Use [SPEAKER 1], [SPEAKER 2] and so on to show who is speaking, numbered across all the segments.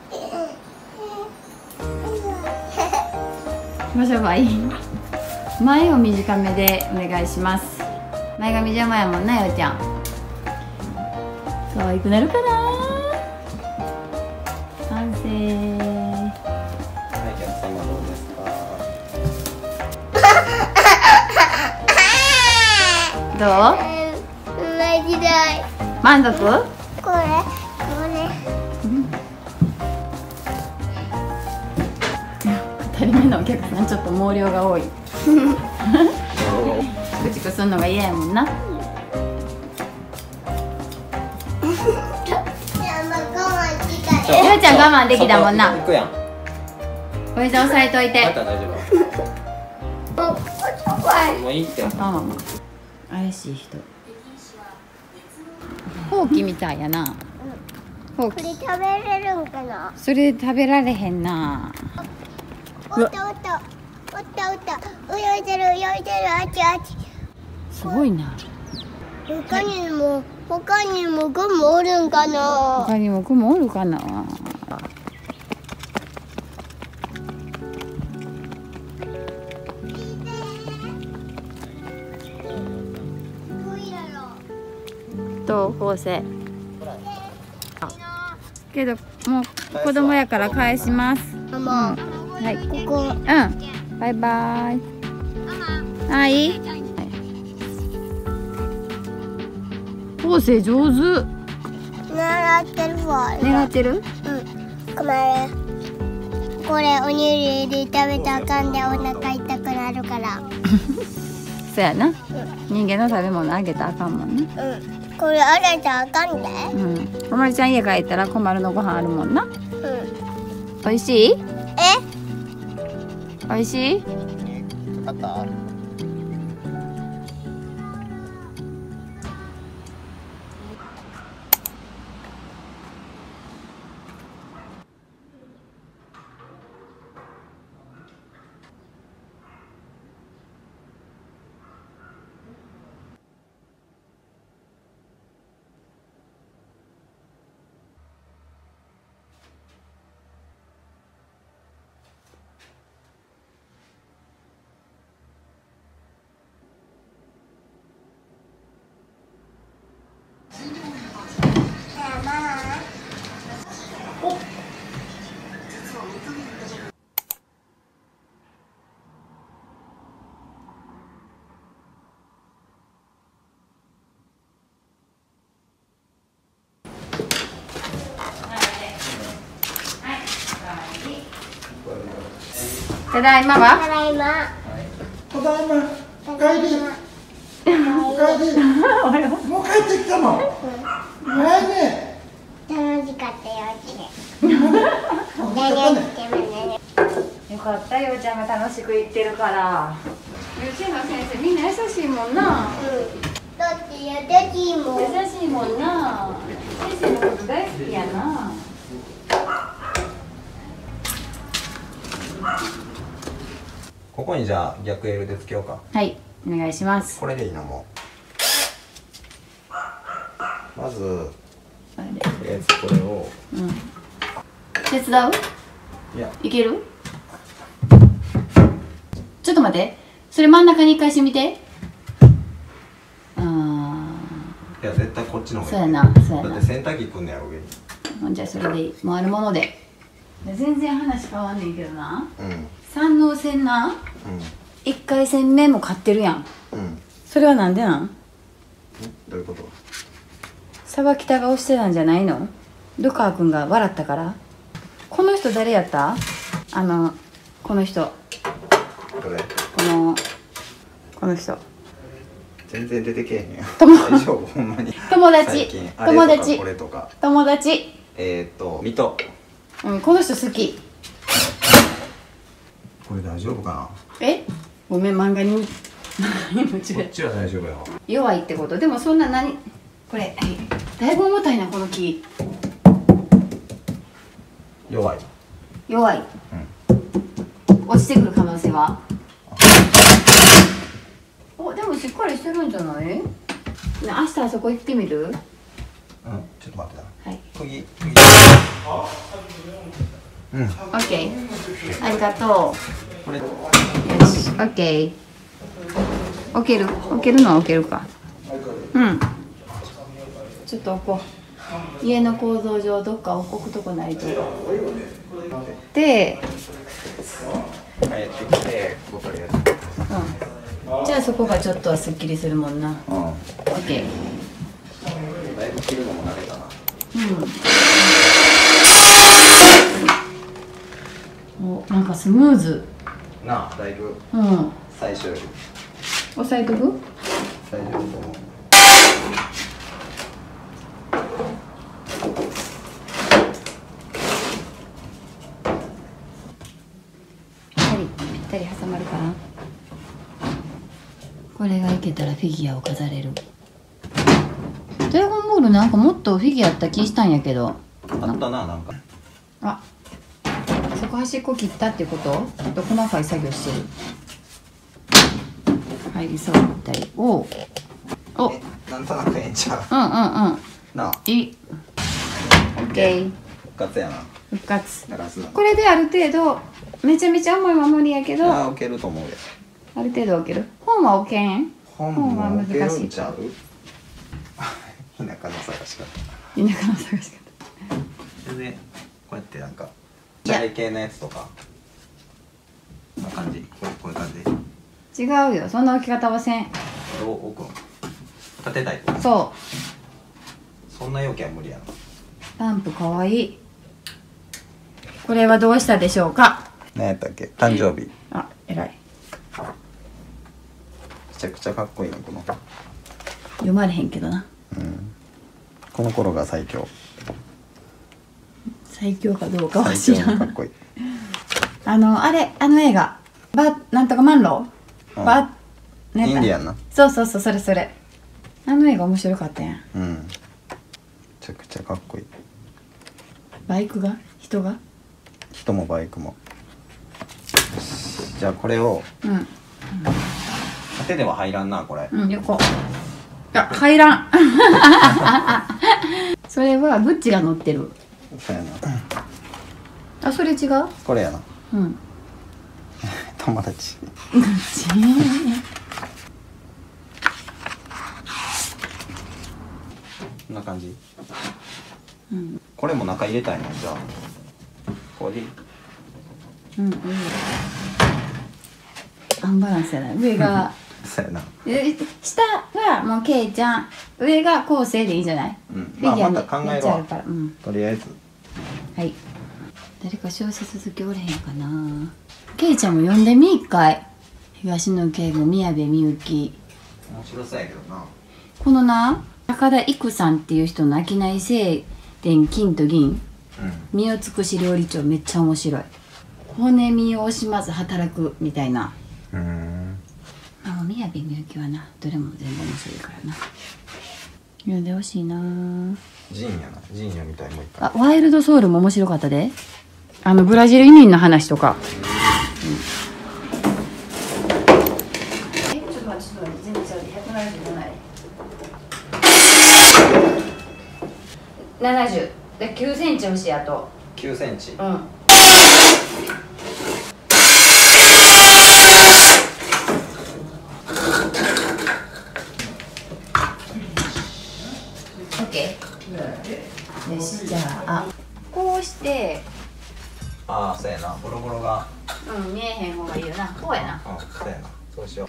[SPEAKER 1] どうすればいい？前を短めでお願いします。前髪邪魔やもんな、ようちゃん。可愛くなるかな。完成。
[SPEAKER 2] はい、お客様どうですか。
[SPEAKER 1] どう？満足？
[SPEAKER 3] これ。
[SPEAKER 1] 2人目のお客さんちょっと毛量が多い。チクチクするのが嫌やもんな。ゆうちゃん我慢できたもんな。
[SPEAKER 2] 行くやん。
[SPEAKER 1] おいで押さえといて。
[SPEAKER 2] また大丈夫。もういいって。
[SPEAKER 1] 怪しい人。ほうきみたいやな。ほうき。
[SPEAKER 3] これ食べれるんかな。
[SPEAKER 1] それ食べられへんな。
[SPEAKER 3] おった。泳いでる、あちあち。
[SPEAKER 1] すごいな。
[SPEAKER 3] 他にもグもおるんかな。
[SPEAKER 1] 他にもクモおるかな。どう昴生。けどもう子供やから返します。
[SPEAKER 3] ママ、
[SPEAKER 1] はい。
[SPEAKER 3] ここ。
[SPEAKER 1] うん。バイバイ。はい。昴生上手。
[SPEAKER 3] 習ってるわ。
[SPEAKER 1] 狙ってる？
[SPEAKER 3] うん。これおにぎりで食べたらあかんでお腹痛くなるから。
[SPEAKER 1] そうやな。人間の食べ物あげたらあかんもんね。
[SPEAKER 3] うん。これあげたらあかんで。
[SPEAKER 1] うん。こまりちゃん家帰ったらこまるのご飯あるもんな。
[SPEAKER 3] うん。
[SPEAKER 1] おいしい？
[SPEAKER 3] え？
[SPEAKER 1] おいしい？
[SPEAKER 2] あった。
[SPEAKER 1] ただいまは？
[SPEAKER 3] ただいま。
[SPEAKER 4] ただいま。おかえり。おかえり。もう帰ってきたの。ないね。
[SPEAKER 3] 楽しかったようちで。
[SPEAKER 1] よかった、ようちゃんが楽しく行ってるから。幼稚園の先生みんな優しいもんな。
[SPEAKER 3] だって優しいもん。
[SPEAKER 1] 優しいもんな。先生のこと大好きやな。
[SPEAKER 2] ここにじゃあ逆 L でつけようか。
[SPEAKER 1] はい、お願いします。
[SPEAKER 2] これでいいな、もう。まず
[SPEAKER 1] あれで。
[SPEAKER 2] とりあえずこれを。
[SPEAKER 1] うん。手伝う？
[SPEAKER 2] いや。
[SPEAKER 1] いける？ちょっと待って。それ真ん中に一回してみて。
[SPEAKER 2] いや、絶対こっちの方
[SPEAKER 1] そう
[SPEAKER 2] がいい。
[SPEAKER 1] やな、そうやな。
[SPEAKER 2] だって洗濯機くんねやろ、上に。
[SPEAKER 1] じゃあそれでいい。もうあるもので。全然話変わんねんけどな。
[SPEAKER 2] うん
[SPEAKER 1] 山王線な。1回戦目も買ってるやん。
[SPEAKER 2] うん
[SPEAKER 1] それはなんでなん？
[SPEAKER 2] どういうこと？
[SPEAKER 1] 沢北が押してたんじゃないの？ルカワ君が笑ったから。この人誰やった？この人。
[SPEAKER 2] どれ？
[SPEAKER 1] この人。
[SPEAKER 2] 全然出てけえへんよ。
[SPEAKER 1] 大
[SPEAKER 2] 丈夫、ほんまに。
[SPEAKER 1] 友達。友達。
[SPEAKER 2] これとか。
[SPEAKER 1] 友達。
[SPEAKER 2] 水戸。
[SPEAKER 1] うん、この人好き。
[SPEAKER 2] これ大丈夫か
[SPEAKER 1] え？ごめん、漫画に夢中。
[SPEAKER 2] な。こっちは大丈夫よ。
[SPEAKER 1] 弱いってこと？でもそんなこれ、だいぶ重たいな、この木。
[SPEAKER 2] 弱い。
[SPEAKER 1] 弱い。落ちてくる可能性は？お、でもしっかりしてるんじゃない？ね、明日あそこ行ってみる？
[SPEAKER 2] ちょっと待ってな。
[SPEAKER 1] はい。
[SPEAKER 2] 釘。 うん。
[SPEAKER 1] オッケー。ありがと
[SPEAKER 2] これ。
[SPEAKER 1] う。よし、オッケー。置けるのは置けるか。うん。ちょっと置こう。家の構造上どっか置くとこないと。で、
[SPEAKER 2] 帰ってきて、ここで。
[SPEAKER 1] うん。じゃあそこがちょっとはすっきりするもんな。
[SPEAKER 2] うん。
[SPEAKER 1] オッケー。
[SPEAKER 2] だいぶ切るのも慣れたな。
[SPEAKER 1] うん。お、なんかスムーズ。
[SPEAKER 2] なあ、だいぶ。
[SPEAKER 1] うん。
[SPEAKER 2] 最初より。
[SPEAKER 1] 押さえとく？
[SPEAKER 2] 最初だと思う。
[SPEAKER 1] ぴったり挟まるかな。これがいけたらフィギュアを飾れる。ドラゴンボールなんかもっとフィギュアあった気したんやけど。
[SPEAKER 2] あったな、なんか。
[SPEAKER 1] あ、そこ端っこ切ったってこと？ちょっと細かい作業してる。入りそうだったり。お
[SPEAKER 2] なんとなくええんちゃう。
[SPEAKER 1] うん
[SPEAKER 2] なあ、
[SPEAKER 1] いい。オッケー。
[SPEAKER 2] 復活やな。
[SPEAKER 1] 復活。
[SPEAKER 2] ガラスな。
[SPEAKER 1] これである程度めちゃめちゃ重いは無理やけど、あ
[SPEAKER 2] 置けると思うよ。
[SPEAKER 1] る程度置ける。本は置けん？
[SPEAKER 2] 本
[SPEAKER 1] 本は
[SPEAKER 2] も置ける
[SPEAKER 1] 難しい。
[SPEAKER 2] んちゃう。田舎の探し方。
[SPEAKER 1] 田舎の探し方。
[SPEAKER 2] それでこうやってなんか
[SPEAKER 1] いや
[SPEAKER 2] チャイ系のやつとかこんな感じ、こういう感じで
[SPEAKER 1] 違うよ、そんな置き方はせん。
[SPEAKER 2] どう置くの？立てたいとか。
[SPEAKER 1] そ
[SPEAKER 2] そんな容器は無理やな。
[SPEAKER 1] う。ランプかわいい。これはどうしたでしょうか？
[SPEAKER 2] 何やったっけ？誕生日。
[SPEAKER 1] あ、偉い。
[SPEAKER 2] めちゃくちゃかっこいいのこの。
[SPEAKER 1] 読まれへんけどな。
[SPEAKER 2] うん。この頃が最強。
[SPEAKER 1] 最強かどうかは
[SPEAKER 2] 最
[SPEAKER 1] 知らん。
[SPEAKER 2] 強のかっこいい。
[SPEAKER 1] あの映画。なんとかマンロー。
[SPEAKER 2] うん
[SPEAKER 1] バね
[SPEAKER 2] インディアンな。
[SPEAKER 1] そうそうそう、それ。あの映画面白かったやん。
[SPEAKER 2] うん。めちゃくちゃかっこいい。
[SPEAKER 1] バイクが？人が？
[SPEAKER 2] 人もバイクも。じゃあこれを
[SPEAKER 1] うん
[SPEAKER 2] 縦では入らんなこれ。
[SPEAKER 1] 横。いや入らん。それはブッチが乗ってる。
[SPEAKER 2] そうやな。
[SPEAKER 1] あ、それ違う？
[SPEAKER 2] これやな。
[SPEAKER 1] うん。
[SPEAKER 2] 友達。こんな感じ。
[SPEAKER 1] うん。
[SPEAKER 2] これも中入れたいのじゃあ。これでいい。
[SPEAKER 1] うん。アンバランスやな。上が
[SPEAKER 2] そうやな。
[SPEAKER 1] 下がもうケイちゃん、上が昴生でいいんじゃない？
[SPEAKER 2] うん。
[SPEAKER 1] フィギュアに
[SPEAKER 2] まあまた考え
[SPEAKER 1] めっ
[SPEAKER 2] るわ。
[SPEAKER 1] ちゃあるから。うん。
[SPEAKER 2] とりあえず。
[SPEAKER 1] はい。誰か小説好きおれへんかな。ケイちゃんも読んでみ一回。東野圭吾、宮部みゆき。
[SPEAKER 2] 面白そうやけどな。
[SPEAKER 1] このな、高田育さんっていう人の商い正殿金と銀、身を尽くし料理長、めっちゃ面白い。骨身を惜しまず働くみたいな。あ、宮部みゆきはな、どれも全部面白いからな。読んでほしいな。
[SPEAKER 2] ジンやな。ジンやみたいもう一回。
[SPEAKER 1] あ、ワイルドソウルも面白かったで。ブラジル移民の話とか。ちょっと待って、全然ちゃうで、177。70で9センチ欲しい。あと
[SPEAKER 2] 9センチ。
[SPEAKER 1] うん。よし、じゃあこうして、
[SPEAKER 2] ああ、そうやな。ボロボロが。
[SPEAKER 1] うん、見えへん方がいいよな。こうやな。
[SPEAKER 2] うん、そうやな。そうしよ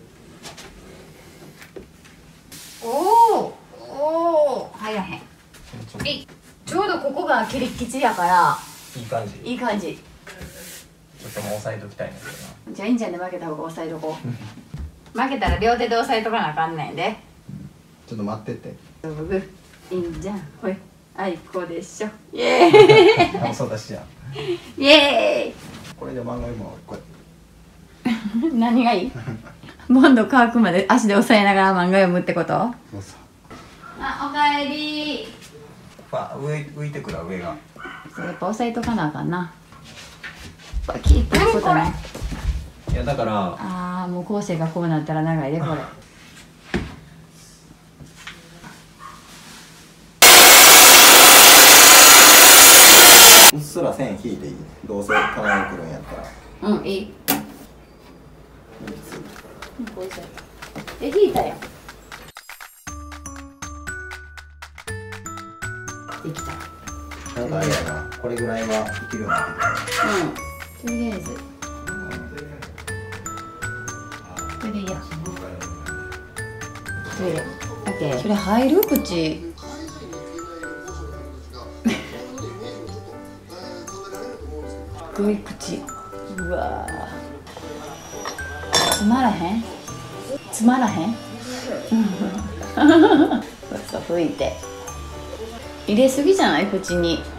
[SPEAKER 2] う。
[SPEAKER 1] おお入らへん。ちょうどここが切り吉やから
[SPEAKER 2] いい感じ。
[SPEAKER 1] いい感じ。
[SPEAKER 2] ちょっともう押さえときたいんだけどな。
[SPEAKER 1] じゃあいいんじゃんね、負けた方が押さえとこう。負けたら両手で押さえとかなあかんねんで。
[SPEAKER 2] ちょっと待ってて。
[SPEAKER 1] いいんじゃん。ほい、あいこでしょ。イエーイ。
[SPEAKER 2] あ、そうだしや。
[SPEAKER 1] イエーイ。
[SPEAKER 2] これで漫画読むわ。これ。
[SPEAKER 1] 何がいい？ボンド乾くまで足で押さえながら漫画読むってこと？
[SPEAKER 2] そうそう。
[SPEAKER 1] あ、おかえり。
[SPEAKER 2] 浮いてくるわ上が。
[SPEAKER 1] そう、やっぱ押さえとかなあかんな。キープすることない。
[SPEAKER 2] いやだから。
[SPEAKER 1] ああ、もう昴生がこうなったら長いでこれ。
[SPEAKER 2] すら線引いていい？どうせ棚に来るんやったら。
[SPEAKER 1] うん、いい。引いたやん。できた。
[SPEAKER 2] なんかあれやな、これぐらいはいけるようになって
[SPEAKER 1] うん、とりあえずこれでいいや。トイレ。オッケー。それ入る口。すごい口。うわー。つまらへん。つまらへん。そうそう、拭いて。入れすぎじゃない口に。